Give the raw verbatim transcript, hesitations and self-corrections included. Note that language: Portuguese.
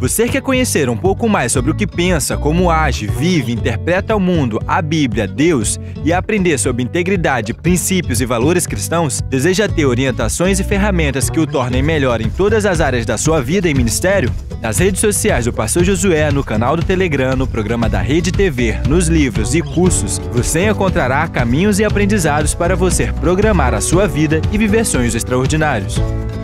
Você quer conhecer um pouco mais sobre o que pensa, como age, vive, interpreta o mundo, a Bíblia, Deus e aprender sobre integridade, princípios e valores cristãos? Deseja ter orientações e ferramentas que o tornem melhor em todas as áreas da sua vida e ministério? Nas redes sociais do Pastor Josué, no canal do Telegram, no programa da Rede T V, nos livros e cursos, você encontrará caminhos e aprendizados para você programar a sua vida e viver sonhos extraordinários.